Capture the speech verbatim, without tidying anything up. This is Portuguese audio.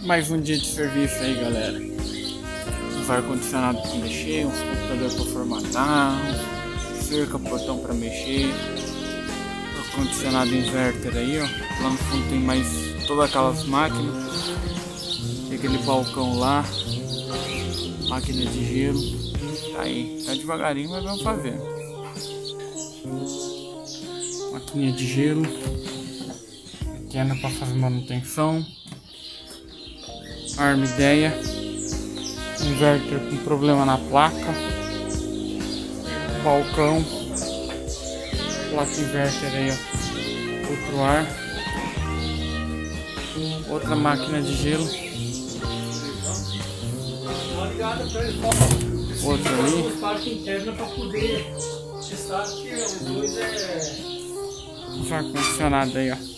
Mais um dia de serviço aí, galera. Uns ar-condicionado para mexer, uns computadores para formatar, uns cerca, portão para mexer, ar-condicionado inverter aí, ó. Lá no fundo tem mais todas aquelas máquinas. Tem aquele balcão lá, máquina de gelo. Tá aí, tá devagarinho, mas vamos fazer. Máquina de gelo, pequena para fazer manutenção. Arma ideia, inverter com problema na placa, balcão, placa inverter aí, ó, outro ar, outra máquina de gelo, outra ali, os ar-condicionado aí, ó.